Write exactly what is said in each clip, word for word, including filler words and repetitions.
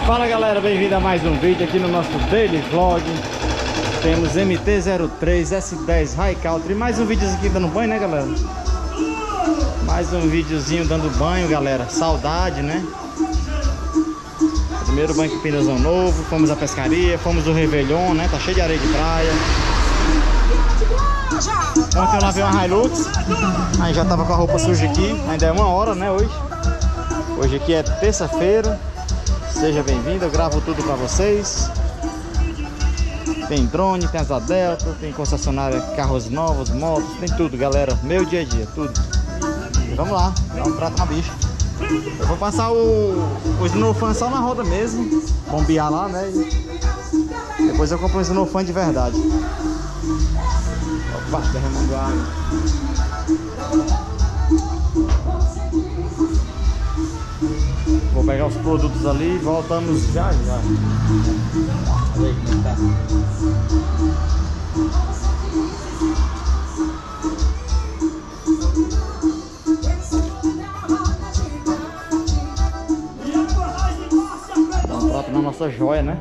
Fala galera, bem-vindo a mais um vídeo aqui no nosso Daily Vlog. Temos M T zero três S dez High Country. Mais um vídeo aqui dando banho, né galera? Mais um videozinho dando banho, galera. Saudade, né? Primeiro banho com pneuzão novo. Fomos à pescaria, fomos do Réveillon, né? Tá cheio de areia de praia. Ontem eu lavei uma Hilux. Aí já tava com a roupa suja aqui. Ainda é uma hora, né, hoje. Hoje aqui é terça-feira. Seja bem-vindo, eu gravo tudo pra vocês. Tem drone, tem asa delta, tem concessionária, carros novos, motos, tem tudo, galera. Meu dia a dia, tudo. E vamos lá, dar um prato na bicha. Eu vou passar o, o Snowfan só na roda mesmo, bombear lá, né? E depois eu compro um Snowfan de verdade. Opa, derramando água. Vou pegar os produtos ali e voltamos já já. Olha aí como tá. Dá um prato na nossa joia, né?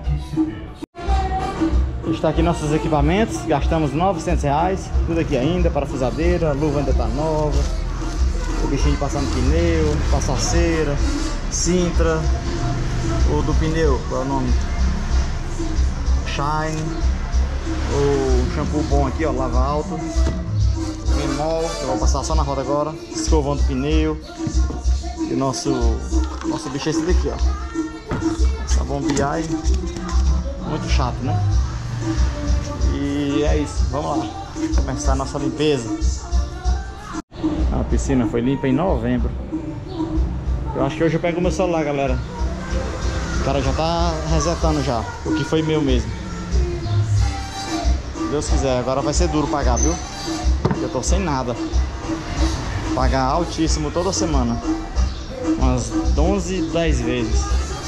Está aqui nossos equipamentos. Gastamos novecentos reais. Tudo aqui ainda, parafusadeira, a luva ainda tá nova. O bichinho de passar no pneu, passaceira, Sintra, o do pneu, qual é o nome? Shine, o shampoo bom aqui, ó, lava alto, Memol, eu vou passar só na roda agora, escovão do pneu, e o nosso, nosso bicho é esse daqui, ó, essa bombear, muito chato, né? E é isso, vamos lá, começar a nossa limpeza. A piscina foi limpa em novembro. Eu acho que hoje eu pego o meu celular, galera. O cara já tá resetando já, o que foi meu mesmo. Se Deus quiser, agora vai ser duro pagar, viu? Porque eu tô sem nada. Pagar altíssimo toda semana. Umas onze, dez vezes.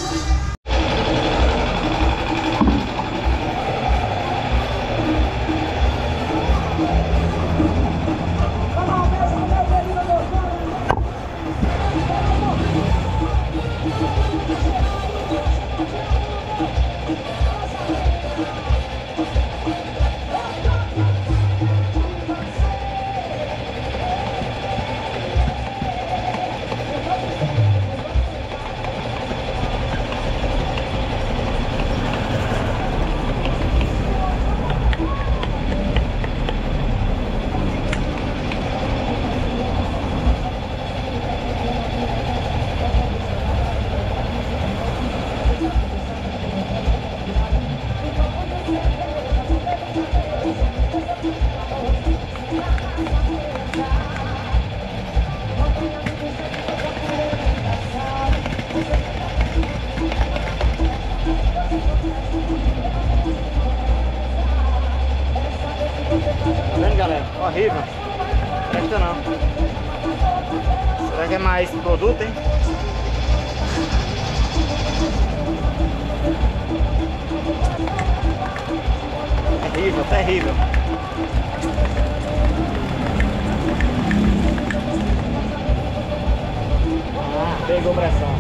Tá vendo, galera? Horrível. Presta não. Será que é mais produto, hein? Terrível, terrível. Ah, pegou pressão.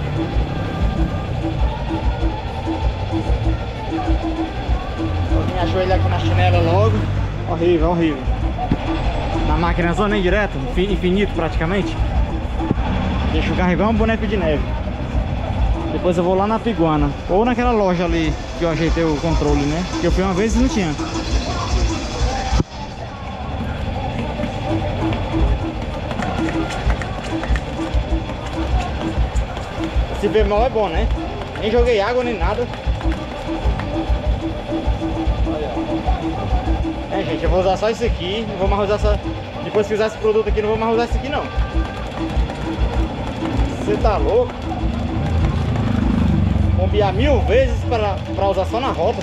Vou achou ele aqui na chinela logo. Horrível, horrível. Na máquina zona direto, infinito praticamente. Deixa o carro igual um boneco de neve. Depois eu vou lá na Piguana, ou naquela loja ali que eu ajeitei o controle, né? Que eu fui uma vez e não tinha. Esse bemol é bom, né? Nem joguei água nem nada. É, gente, eu vou usar só isso aqui. Não vou mais usar só... Depois que usar esse produto aqui, não vou mais usar isso aqui não. Você tá louco? Bombear mil vezes para, para usar só na roda.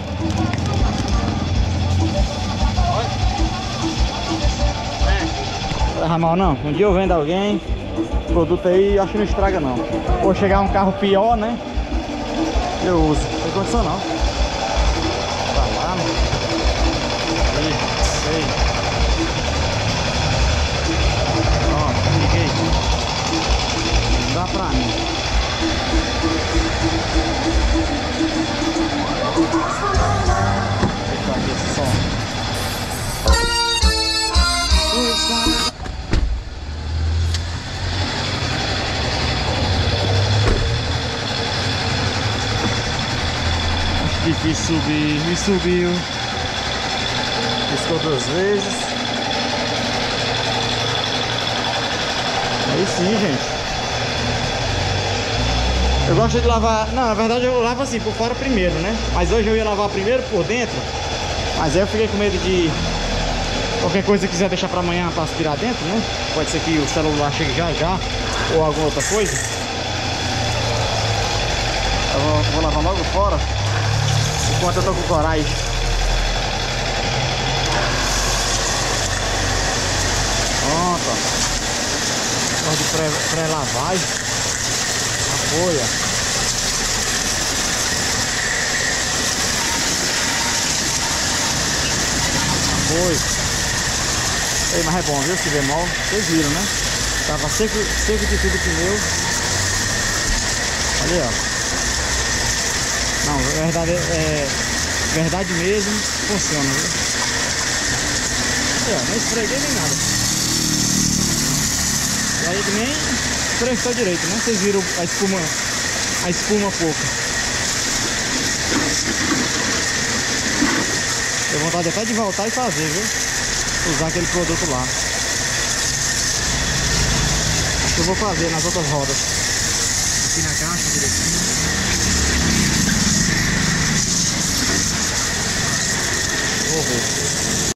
Olha. É. Não vai mal não. Um dia eu vendo alguém, produto aí, acho que não estraga não. Ou chegar um carro pior, né? Eu uso. Não tem condição não. Vai lá, né? Sei. Ó, liguei. Não dá pra mim. Quis subir, me subiu. Piscou duas vezes. Aí sim, gente. Eu gosto de lavar... Não, na verdade eu lavo assim, por fora primeiro, né? Mas hoje eu ia lavar primeiro por dentro. Mas aí eu fiquei com medo de... Qualquer coisa que quiser deixar pra amanhã pra aspirar dentro, né? Pode ser que o celular chegue já já. Ou alguma outra coisa. Eu vou, vou lavar logo fora. Enquanto eu tô com coragem. Pronto. Gosto de pré, pré-lavagem. Apoia. Apoio. Ei, mas é bom, viu? Esse bemol. Vocês viram, né? Tava seco, seco de tudo o pneu. Olha aí, ó. Não, verdade, é, verdade mesmo, funciona, viu? Aí, ó, não esfreguei nem nada. E aí nem prestou direito, né? Vocês viram a espuma, a espuma pouca. Tenho vontade até de voltar e fazer, viu? Usar aquele produto lá. Acho que eu vou fazer nas outras rodas. Aqui na caixa direitinho. Vou ver.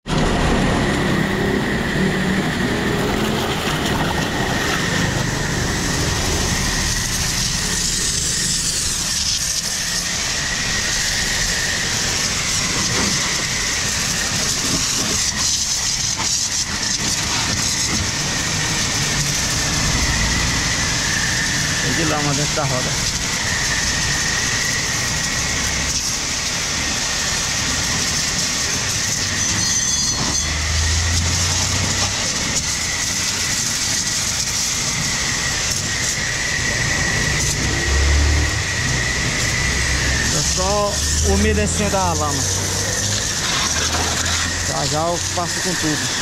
Tem de lama dentro da roda. Só umedecendo a lama. Já já eu passo com tudo.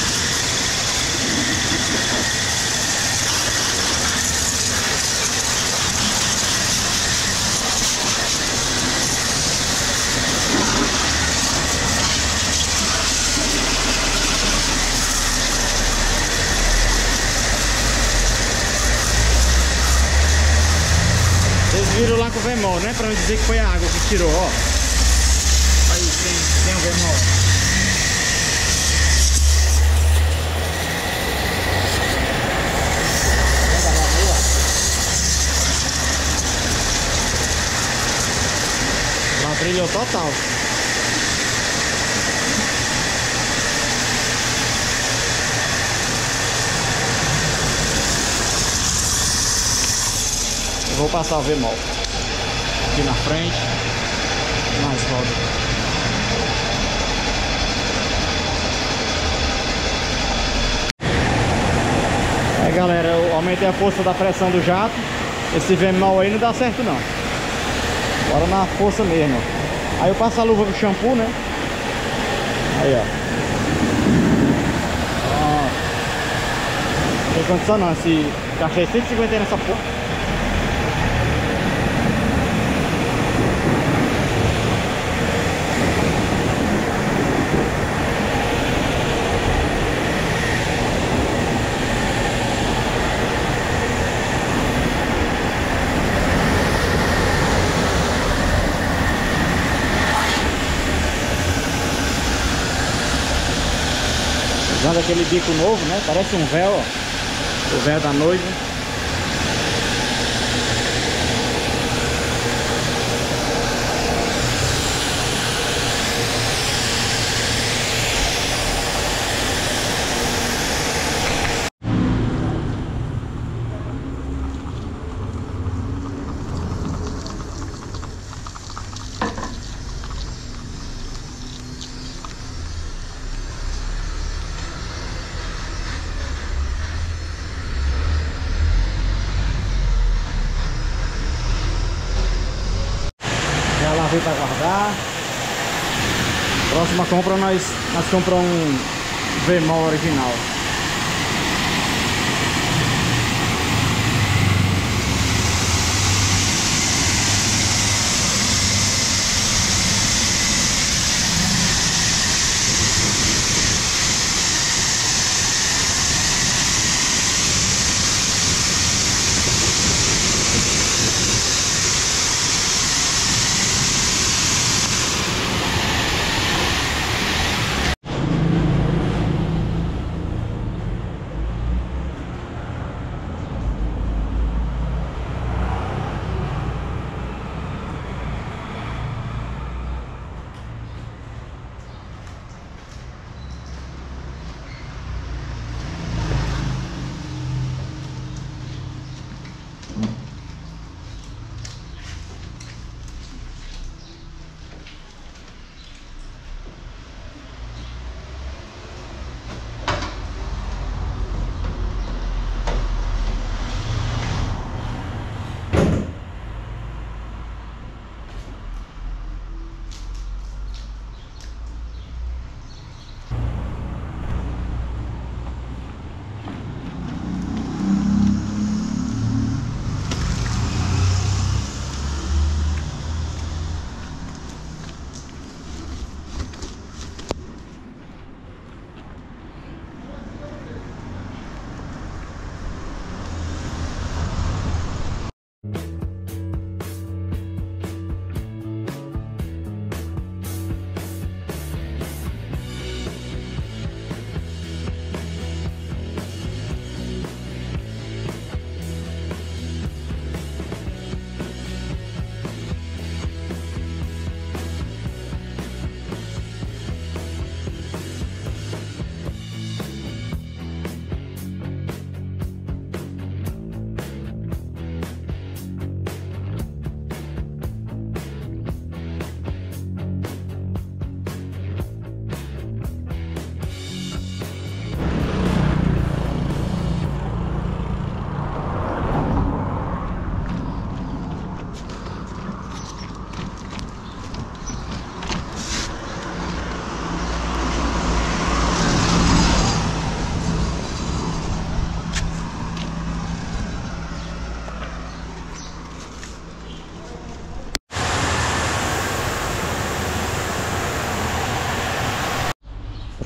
Vocês viram lá com o bemol, né? Pra não dizer que foi a água que tirou, ó. Aí tem, tem o bemol. Lá brilhou total. Vou passar o bemol aqui na frente, mais roda. Aí galera, eu aumentei a força da pressão do jato. Esse bemol aí não dá certo não. Bora na força mesmo. Aí eu passo a luva do shampoo, né? Aí ó. Ó. Não tem condição não, esse cachê cento e cinquenta nessa porra. Usando aquele bico novo, né? Parece um véu, ó. O véu da noiva. Lavei para guardar. Próxima compra nós, nós compramos um bemol original.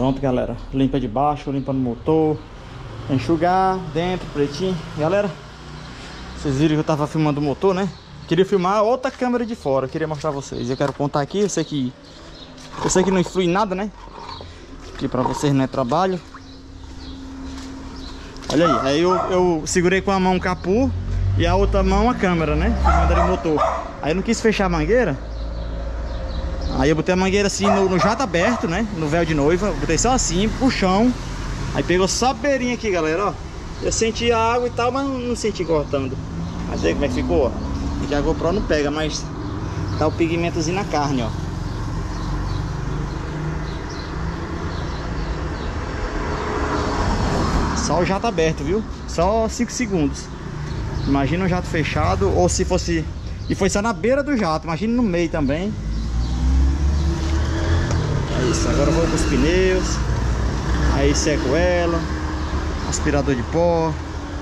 Pronto, galera. Limpa de baixo, limpa no motor. Enxugar dentro, pretinho. Galera, vocês viram que eu tava filmando o motor, né? Queria filmar outra câmera de fora. Eu queria mostrar a vocês. Eu quero contar aqui. Eu sei que Eu sei que não influi em nada, né? Que pra vocês não é trabalho. Olha aí. Aí eu, eu segurei com a mão o capô e a outra mão a câmera, né? Filmando ali o motor. Aí eu não quis fechar a mangueira. Aí eu botei a mangueira assim no, no jato aberto, né? No véu de noiva. Botei só assim, puxão. Aí pegou só a beirinha aqui, galera, ó. Eu senti a água e tal, mas não senti cortando. Mas aí como é que ficou, ó. Aqui a GoPro não pega, mas tá o pigmentozinho na carne, ó. Só o jato aberto, viu? Só cinco segundos. Imagina o jato fechado. Ou se fosse... E foi só na beira do jato. Imagina no meio também. É isso. Agora eu vou com os pneus. Aí seco ela. Aspirador de pó.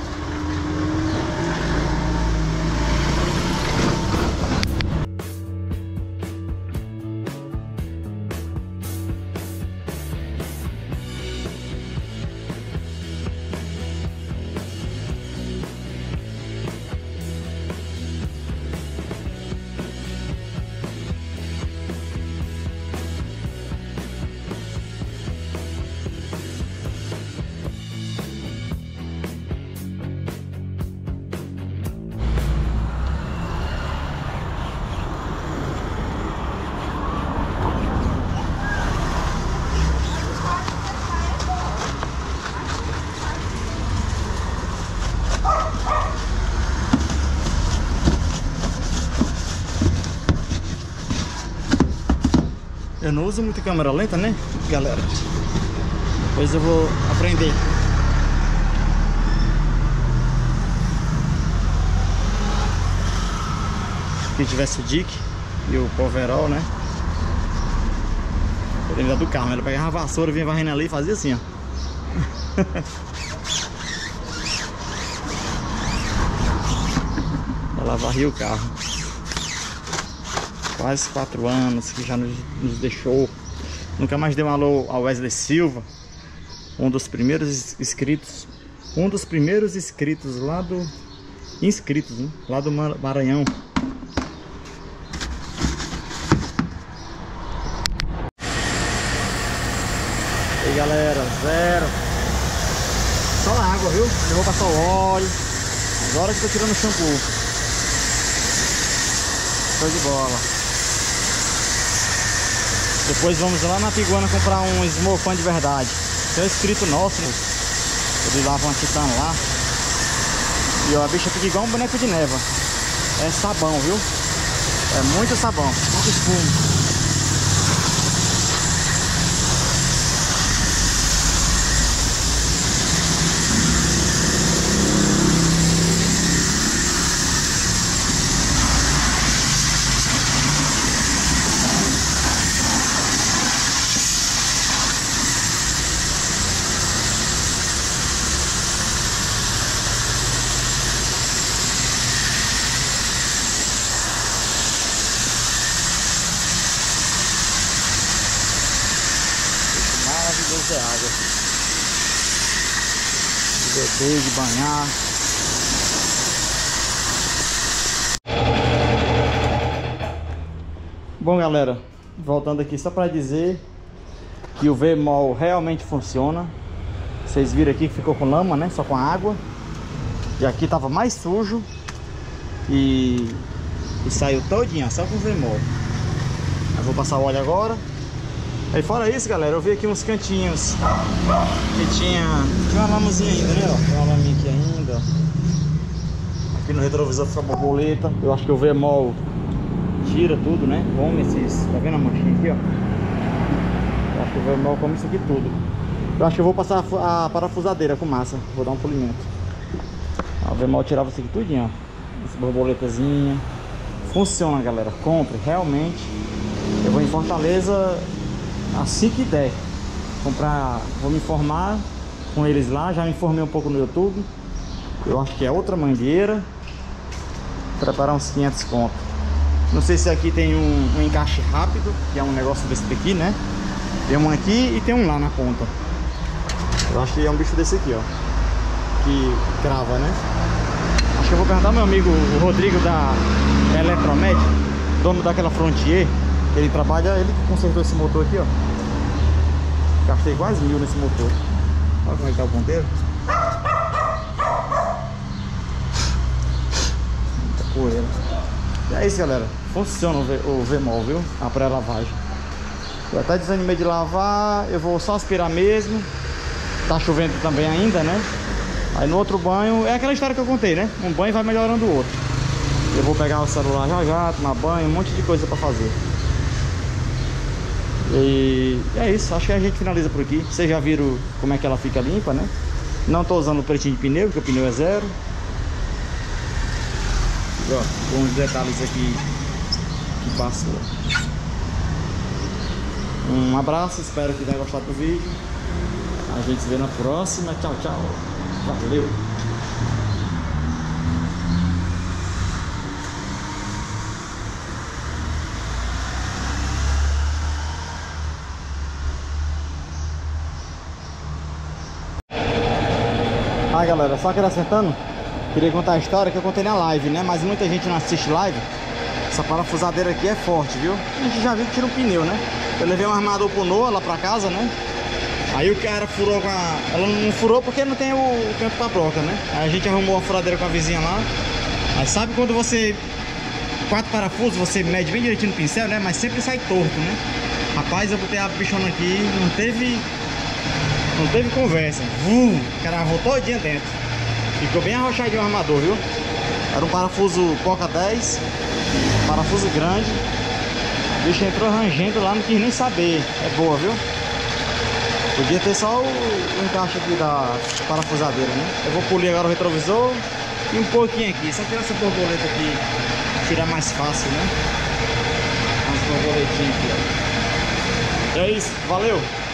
Eu não uso muito câmera lenta, né, galera? Depois eu vou aprender. Se tivesse o Dick e o Poverol, né? Eu lembro do carro, ela pegava a vassoura, vinha varrendo ali e fazia assim, ó. Ela varria o carro. Quase quatro anos que já nos, nos deixou. Nunca mais deu um alô ao Wesley Silva, um dos primeiros inscritos, um dos primeiros inscritos lá do inscritos, né? Lá do Maranhão. E aí, galera, zero. Só a água, viu? Eu vou passar o óleo. Agora que eu tô tirando o shampoo. Show de bola. Depois vamos lá na Piguana comprar um Smurfão de verdade. Tem um inscrito nosso, né? Eles lavam a Titã lá. E ó, a bicha fica igual um boneco de neva. É sabão, viu? É muito sabão, muito espumo. De água, de beber, de banhar. Bom, galera, voltando aqui só para dizer que o V-Mol realmente funciona. Vocês viram aqui que ficou com lama, né? Só com a água. E aqui tava mais sujo e, e saiu todinho, só com o V-Mol. Eu vou passar o óleo agora. Aí fora isso, galera, eu vi aqui uns cantinhos que tinha, tinha uma lamazinha ainda, né, ó. Tem uma laminha aqui ainda, ó. Aqui no retrovisor fica borboleta. Eu acho que o V-Mol tira tudo, né? Come esses, tá vendo a manchinha aqui, ó? Eu acho que o V-Mol come isso aqui tudo. Eu acho que eu vou passar a parafusadeira com massa. Vou dar um polimento. Ó, o V-Mol tirava isso aqui tudinho, ó. Essa borboletazinha. Funciona, galera, compre, realmente. Eu vou em Fortaleza assim que der comprar, vou me informar com eles lá. Já me informei um pouco no YouTube. Eu acho que é outra mangueira. Preparar uns quinhentos conto. Não sei se aqui tem um, um encaixe rápido, que é um negócio desse daqui, né? Tem um aqui e tem um lá na ponta. Eu acho que é um bicho desse aqui, ó, que crava, né? Acho que eu vou perguntar ao meu amigo o Rodrigo da Eletromed, dono daquela Frontier. Ele trabalha, ele que consertou esse motor aqui, ó. Gastei quase mil nesse motor. Olha como é que tá o ponteiro. Muita poeira. E é isso, galera. Funciona o, v, o V-Mol, viu? A pré-lavagem. Eu até desanimei de lavar. Eu vou só aspirar mesmo. Tá chovendo também ainda, né? Aí no outro banho, é aquela história que eu contei, né? Um banho vai melhorando o outro. Eu vou pegar o celular já já, tomar banho, um monte de coisa pra fazer. E é isso, acho que a gente finaliza por aqui. Vocês já viram como é que ela fica limpa, né? Não tô usando o pretinho de pneu, porque o pneu é zero. E, ó, com os detalhes aqui que passou. Um abraço, espero que tenha gostado do vídeo. A gente se vê na próxima. Tchau, tchau. Valeu. Ah, galera, só acrescentando, queria contar a história que eu contei na live, né? Mas muita gente não assiste live. Essa parafusadeira aqui é forte, viu? A gente já viu que tira um pneu, né? Eu levei um armador pro Noah lá pra casa, né? Aí o cara furou com a... Ela não furou porque não tem o canto pra broca, né? Aí a gente arrumou uma furadeira com a vizinha lá. Aí sabe quando você... Quatro parafusos, você mede bem direitinho no pincel, né? Mas sempre sai torto, né? Rapaz, eu botei a bichona aqui, não teve... Não teve conversa. Uh, o cara voltou todinha dentro. Ficou bem arrochadinho o armador, viu? Era um parafuso Coca dez. Parafuso grande. O bicho entrou rangendo lá, não quis nem saber. É boa, viu? Podia ter só o, o encaixe aqui da parafusadeira, né? Eu vou polir agora o retrovisor e um pouquinho aqui. Só tirar essa borboleta aqui, tirar mais fácil, né? Umas borboletinhas aqui, ó. É isso, valeu!